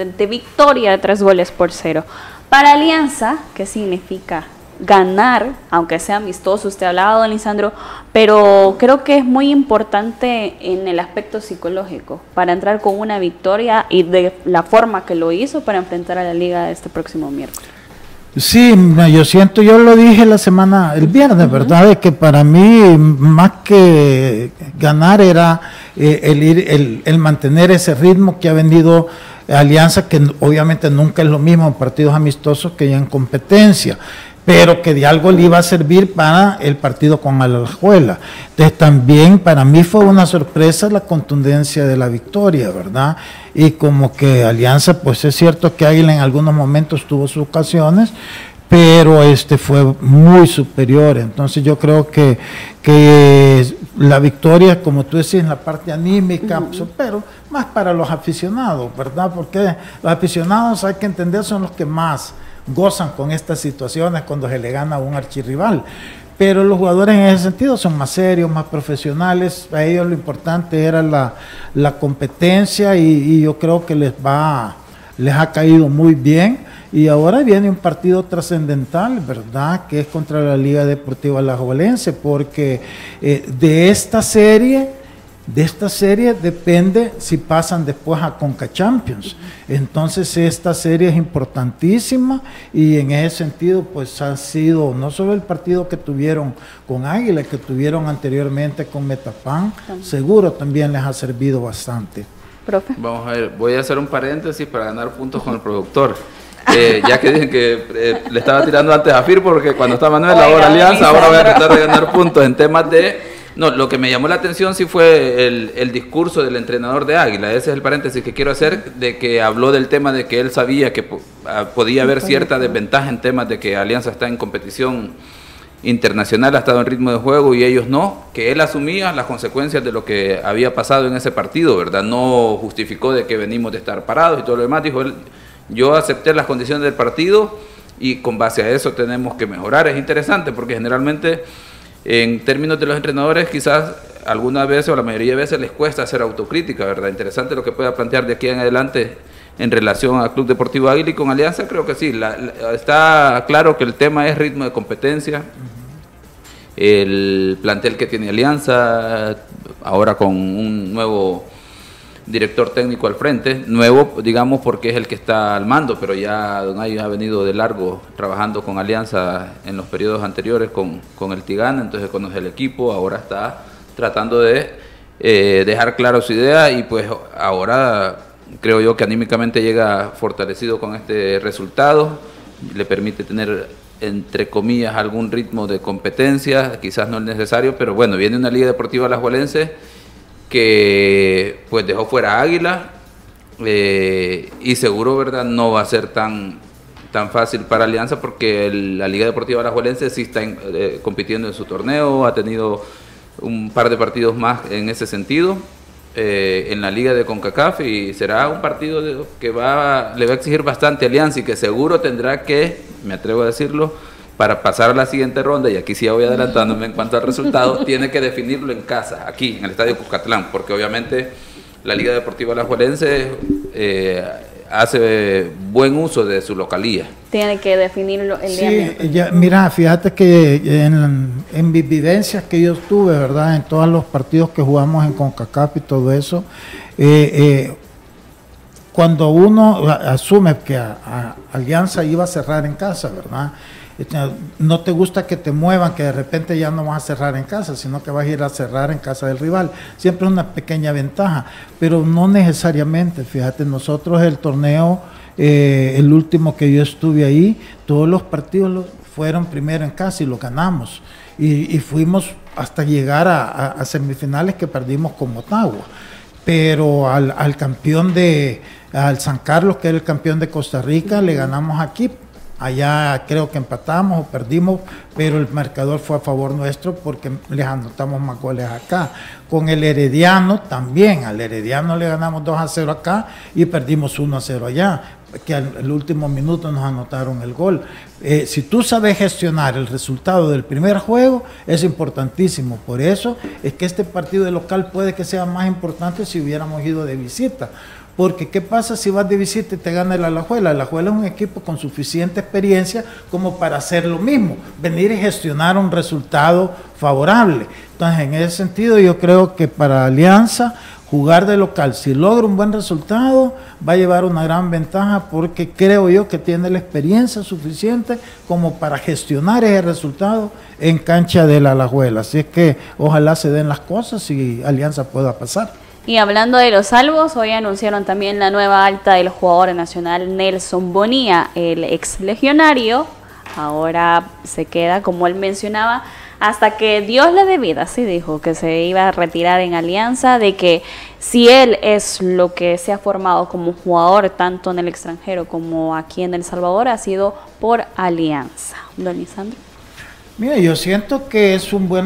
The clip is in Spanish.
contundente victoria de 3 goles por 0. Para Alianza, ¿qué significa ganar, aunque sea amistoso? Usted ha hablado, don Lisandro, pero creo que es muy importante en el aspecto psicológico para entrar con una victoria y de la forma que lo hizo para enfrentar a la Liga este próximo miércoles. Sí, yo lo dije el viernes, ¿verdad? De que para mí, más que ganar, era el mantener ese ritmo que ha venido Alianza, que obviamente nunca es lo mismo en partidos amistosos que ya en competencia, pero que de algo le iba a servir para el partido con Alajuela. Entonces también para mí fue una sorpresa la contundencia de la victoria, ¿verdad? Y como que Alianza, pues es cierto que Águila en algunos momentos tuvo sus ocasiones, pero fue muy superior. Entonces yo creo que la victoria, como tú decís, en la parte anímica, pero más para los aficionados, ¿verdad? Porque los aficionados, hay que entender, son los que más gozan con estas situaciones cuando se le gana a un archirrival, pero los jugadores en ese sentido son más serios, más profesionales. A ellos lo importante era la competencia, y yo creo que les ha caído muy bien, y ahora viene un partido trascendental, ¿verdad?, que es contra la Liga Deportiva Alajuelense, porque de esta serie depende si pasan después a Conca Champions. Entonces esta serie es importantísima, y en ese sentido pues ha sido no solo el partido que tuvieron con Águila, que tuvieron anteriormente con Metapan, seguro también les ha servido bastante. Profe. Vamos a ver, voy a hacer un paréntesis para ganar puntos con el productor. Ya que dije que le estaba tirando antes a Fir, porque cuando está Manuel, ahora Alianza, ahora voy a tratar de ganar puntos en temas de... No, lo que me llamó la atención sí fue el discurso del entrenador de Águila. Ese es el paréntesis que quiero hacer, de que habló del tema de que él sabía que podía haber cierta desventaja en temas de que Alianza está en competición internacional, ha estado en ritmo de juego y ellos no, que él asumía las consecuencias de lo que había pasado en ese partido, ¿verdad? No justificó de que venimos de estar parados y todo lo demás. Dijo él: yo acepté las condiciones del partido y con base a eso tenemos que mejorar. Es interesante porque generalmente, en términos de los entrenadores, quizás algunas veces o la mayoría de veces les cuesta hacer autocrítica, ¿verdad? Interesante lo que pueda plantear de aquí en adelante en relación al Club Deportivo Águila, y con Alianza creo que sí, está claro que el tema es ritmo de competencia. El plantel que tiene Alianza, ahora con un nuevo director técnico al frente, nuevo digamos porque es el que está al mando, pero ya Don Ayo ha venido de largo trabajando con Alianza en los periodos anteriores con el Tigana, entonces conoce el equipo, ahora está tratando de dejar claro su idea, y pues ahora creo yo que anímicamente llega fortalecido con este resultado, le permite tener entre comillas algún ritmo de competencia, quizás no es necesario, pero bueno, viene una Liga Deportiva Alajuelense que pues dejó fuera a Águila, y seguro, ¿verdad?, no va a ser tan fácil para Alianza, porque la Liga Deportiva Alajuelense sí está compitiendo en su torneo, ha tenido un par de partidos más en ese sentido en la Liga de CONCACAF, y será un partido que le va a exigir bastante a Alianza, y que seguro tendrá que, me atrevo a decirlo, para pasar a la siguiente ronda, y aquí sí ya voy adelantándome en cuanto al resultado, tiene que definirlo en casa, aquí en el Estadio Cuscatlán, porque obviamente la Liga Deportiva Alajuelense hace buen uso de su localía. Tiene que definirlo el día miércoles. Mira, fíjate que en mis vivencias que yo tuve, ¿verdad?, en todos los partidos que jugamos en CONCACAF y todo eso, cuando uno asume que Alianza iba a cerrar en casa, ¿verdad?, no te gusta que te muevan, que de repente ya no vas a cerrar en casa, sino que vas a ir a cerrar en casa del rival. Siempre es una pequeña ventaja, pero no necesariamente. Fíjate, nosotros el torneo, el último que yo estuve ahí, todos los partidos fueron primero en casa y los ganamos. Y fuimos hasta llegar a semifinales que perdimos con Motagua. Pero al campeón al San Carlos, que era el campeón de Costa Rica, le ganamos aquí. Allá creo que empatamos o perdimos, pero el marcador fue a favor nuestro porque les anotamos más goles acá. Con el Herediano también, al Herediano le ganamos 2-0 acá y perdimos 1-0 allá, que al último minuto nos anotaron el gol. Si tú sabes gestionar el resultado del primer juego, es importantísimo. Por eso es que este partido de local puede que sea más importante si hubiéramos ido de visita, Porque ¿qué pasa si vas de visita y te gana el Alajuela? El Alajuela es un equipo con suficiente experiencia como para hacer lo mismo, venir y gestionar un resultado favorable. Entonces, en ese sentido, yo creo que para Alianza, jugar de local, si logra un buen resultado, va a llevar una gran ventaja porque creo yo que tiene la experiencia suficiente como para gestionar ese resultado en cancha del Alajuela. Así es que ojalá se den las cosas y Alianza pueda pasar. Y hablando de los salvos, hoy anunciaron también la nueva alta del jugador nacional Nelson Bonilla, el ex legionario. Ahora se queda, como él mencionaba, hasta que Dios le dé vida, así dijo, que se iba a retirar en Alianza, de que si él es lo que se ha formado como jugador, tanto en el extranjero como aquí en El Salvador, ha sido por Alianza. Don Lisandro. Mira, yo siento que es un buen